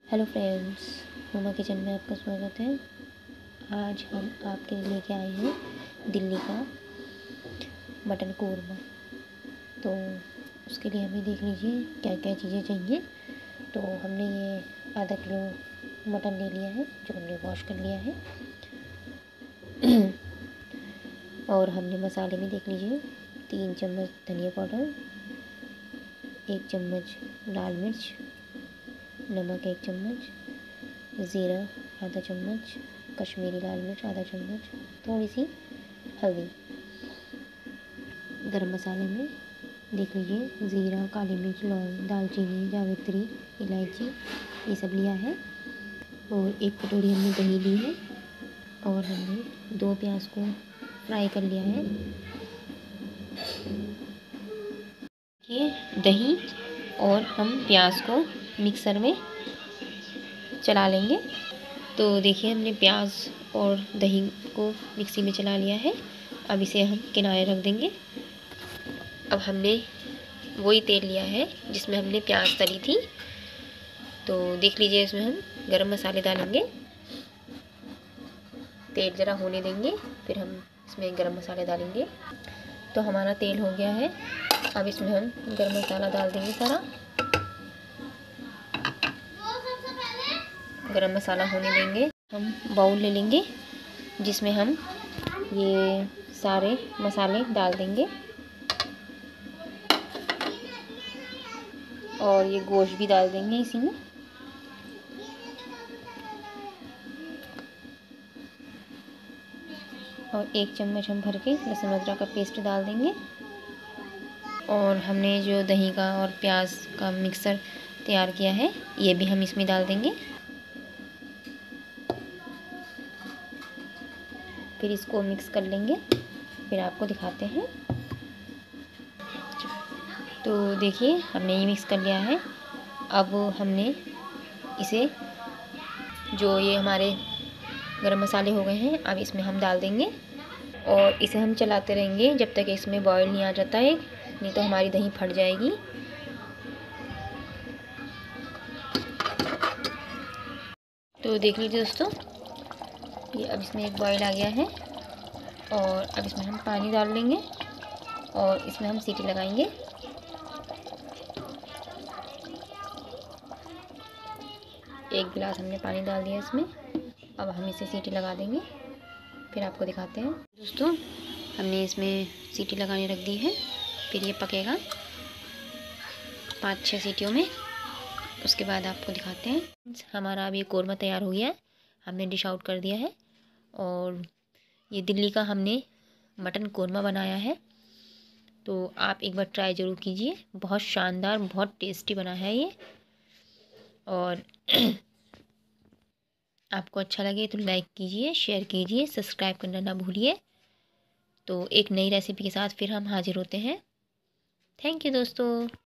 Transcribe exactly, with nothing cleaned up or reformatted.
Hello friends, मोमा kitchen में आपका स्वागत है। आज हम आपके लिए लेके आए हैं दिल्ली का मटन कोरमा। तो उसके लिए हमें देख लीजिए क्या क्या चीज़ें चाहिए। तो हमने ये आधा किलो मटन ले लिया है जो हमने वॉश कर लिया है। और हमने मसाले में देख लीजिए तीन चम्मच धनिया पाउडर, एक चम्मच लाल मिर्च, नमक एक चम्मच, ज़ीरा आधा चम्मच, कश्मीरी लाल मिर्च आधा चम्मच, थोड़ी सी हल्दी। गरम मसाले में देख लीजिए ज़ीरा, काली मिर्च, लौंग, दालचीनी, जावित्री, इलायची ये सब लिया है। और एक कटोरी हमने दही ली है और हमने दो प्याज को फ्राई कर लिया है। ये दही और हम प्याज को मिक्सर में चला लेंगे। तो देखिए हमने प्याज और दही को मिक्सी में चला लिया है। अब इसे हम किनारे रख देंगे। अब हमने वही तेल लिया है जिसमें हमने प्याज तली थी। तो देख लीजिए इसमें हम गरम मसाले डालेंगे। तेल ज़रा होने देंगे, फिर हम इसमें गरम मसाले डालेंगे। तो हमारा तेल हो गया है। अब इसमें हम गरम मसाला डाल देंगे सारा। गरम मसाला होने देंगे। हम बाउल ले लेंगे जिसमें हम ये सारे मसाले डाल देंगे और ये गोश्त भी डाल देंगे इसी में। और एक चम्मच हम भर के लहसुन अदरक का पेस्ट डाल देंगे। और हमने जो दही का और प्याज का मिक्सर तैयार किया है ये भी हम इसमें डाल देंगे। फिर इसको मिक्स कर लेंगे, फिर आपको दिखाते हैं। तो देखिए हमने ये मिक्स कर लिया है। अब हमने इसे जो ये हमारे गरम मसाले हो गए हैं अब इसमें हम डाल देंगे और इसे हम चलाते रहेंगे जब तक इसमें बॉयल नहीं आ जाता है, नहीं तो हमारी दही फट जाएगी। तो देख लीजिए दोस्तों, ये अब इसमें एक बॉयल आ गया है और अब इसमें हम पानी डाल लेंगे और इसमें हम सीटी लगाएंगे। एक गिलास हमने पानी डाल दिया इसमें। अब हम इसे सीटी लगा देंगे, फिर आपको दिखाते हैं। दोस्तों हमने इसमें सीटी लगाने रख दी है, फिर ये पकेगा पाँच छः सीटियों में। उसके बाद आपको दिखाते हैं। हमारा अब ये कोरमा तैयार हो गया है, हमने डिश आउट कर दिया है। और ये दिल्ली का हमने मटन कोरमा बनाया है। तो आप एक बार ट्राई ज़रूर कीजिए, बहुत शानदार बहुत टेस्टी बना है ये। और आपको अच्छा लगे तो लाइक कीजिए, शेयर कीजिए, सब्सक्राइब करना ना भूलिए। तो एक नई रेसिपी के साथ फिर हम हाजिर होते हैं। थैंक यू दोस्तों।